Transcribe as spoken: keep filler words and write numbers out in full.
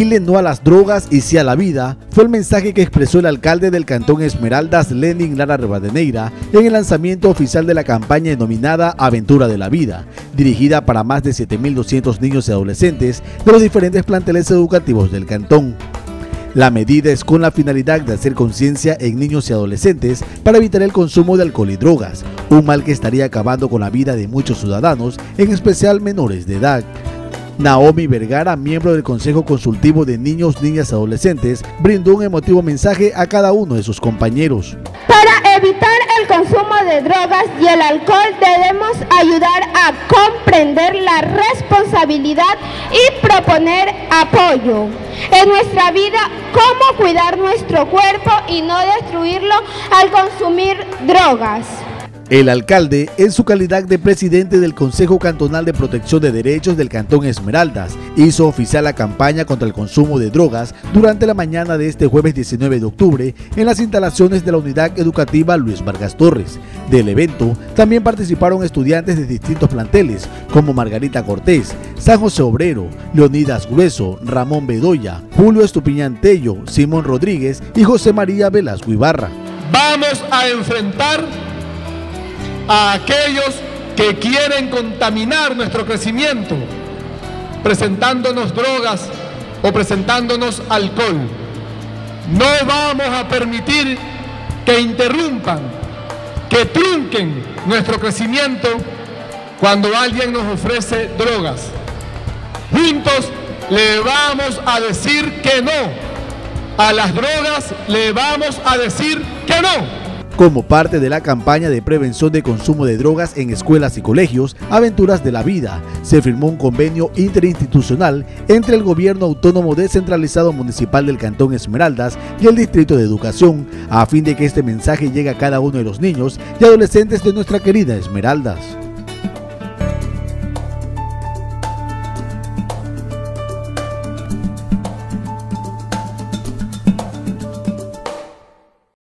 Dile no a las drogas y sí a la vida fue el mensaje que expresó el alcalde del Cantón Esmeraldas, Lenin Lara Rivadeneira, en el lanzamiento oficial de la campaña denominada Aventura de la Vida, dirigida para más de siete mil doscientos niños y adolescentes de los diferentes planteles educativos del cantón. La medida es con la finalidad de hacer conciencia en niños y adolescentes para evitar el consumo de alcohol y drogas, un mal que estaría acabando con la vida de muchos ciudadanos, en especial menores de edad. Naomi Vergara, miembro del Consejo Consultivo de Niños, Niñas y Adolescentes, brindó un emotivo mensaje a cada uno de sus compañeros. Para evitar el consumo de drogas y el alcohol debemos ayudar a comprender la responsabilidad y proponer apoyo en nuestra vida, cómo cuidar nuestro cuerpo y no destruirlo al consumir drogas. El alcalde, en su calidad de presidente del Consejo Cantonal de Protección de Derechos del Cantón Esmeraldas, hizo oficial la campaña contra el consumo de drogas durante la mañana de este jueves diecinueve de octubre en las instalaciones de la Unidad Educativa Luis Vargas Torres. Del evento también participaron estudiantes de distintos planteles como Margarita Cortés, San José Obrero, Leonidas Grueso, Ramón Bedoya, Julio Estupiñán Tello, Simón Rodríguez y José María Velasco Ibarra. Vamos a enfrentar a aquellos que quieren contaminar nuestro crecimiento, presentándonos drogas o presentándonos alcohol. No vamos a permitir que interrumpan, que trunquen nuestro crecimiento cuando alguien nos ofrece drogas. Juntos le vamos a decir que no. A las drogas le vamos a decir que no. Como parte de la campaña de prevención de consumo de drogas en escuelas y colegios, Aventuras de la Vida, se firmó un convenio interinstitucional entre el Gobierno Autónomo Descentralizado Municipal del Cantón Esmeraldas y el Distrito de Educación, a fin de que este mensaje llegue a cada uno de los niños y adolescentes de nuestra querida Esmeraldas.